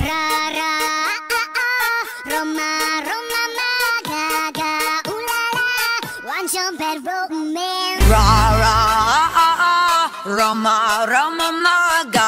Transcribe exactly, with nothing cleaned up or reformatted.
ra, ah, ah, Roma, Roma, 마가가, 울라라, 완전 bad romance. Ra ra ah ah ah Roma Roma maga